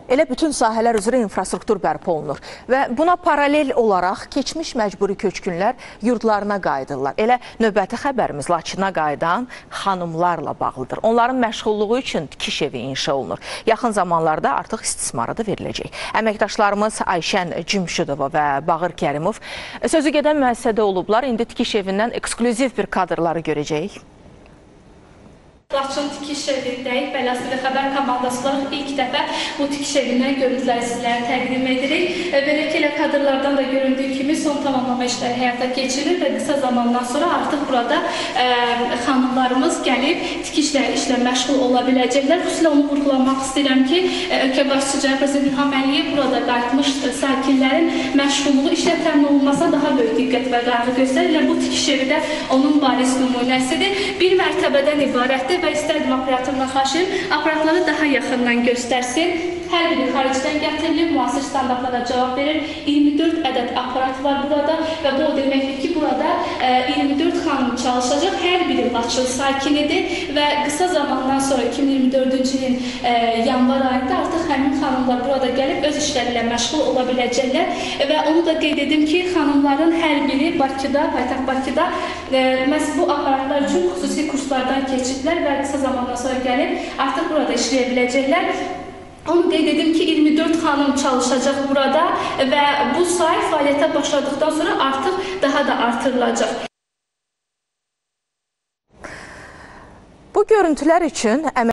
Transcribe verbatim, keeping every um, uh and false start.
Elə bütün sahələr üzrə infrastruktur bərpa olunur və buna paralel olaraq keçmiş məcburi köçkünlər yurdlarına qayıdırlar. Elə növbəti xəbərimiz Laçına qayıdan xanımlarla bağlıdır. Onların məşğulluğu üçün tikiş evi inşa olunur. Yaxın zamanlarda artıq istismara da veriləcək. Əməkdaşlarımız Ayşən Cümşüdova və Bağır Kərimov sözü gedən müəssisədə olublar. İndi tikiş evindən eksklüziv bir kadrları görəcəyik. Laçın tikiş evindəyik. Bələs T V xəbər komandası olaraq ilk dəfə bu tikiş evindən görüntüləri sizlərə təqdim edirik. Belə ki, elə kadrlardan da göründüyü kimi son tamamlama işləri həyata keçirilir və qısa zamandan sonra artıq burada ə, xanımlarımız gəlib tikişlə işlə məşğul ola biləcəklər. Xüsusilə onu vurğulamaq istəyirəm ki, ölkə başçısı Prezident İlham Əliyev burada qayıtmış sakinlərin məşğulluğu işlə təmin olunmasına daha böyük diqqət və qayğı göstərir. Bu tikiş evi də onun bariz nümunəsidir. Bir mərtəbədən ibarətdir və istərdim operatoruna xahiş edim, aparatları daha yaxından göstərsin. Hər biri xaricdən gətirilir, müasir standartlara cavab verir. iyirmi dörd ədəd aparat var burada və bu o deməkdir ki, burada iyirmi dörd xanım çalışacaq. Hər biri Laçın sakinidir və qısa zamandan sonra iki min iyirmi dördüncü ilin yanvar ayında artıq həmin xanımlar burada gəlib öz işləri ilə məşğul ola biləcəklər. Və onu da qeyd edim ki, xanımların hər biri Bakıda, paytaxt Bakıda məhz bu aparatlar üçün xüsusi kurslardan keçiblər və qısa zamandan sonra gəlib artıq burada işləyə biləcəklər. Onu qeyd edim ki, iyirmi dörd xanım çalışacaq burada və bu say fəaliyyətə başladıqdan sonra artıq daha da artırılacaq. Bu görüntülər üçün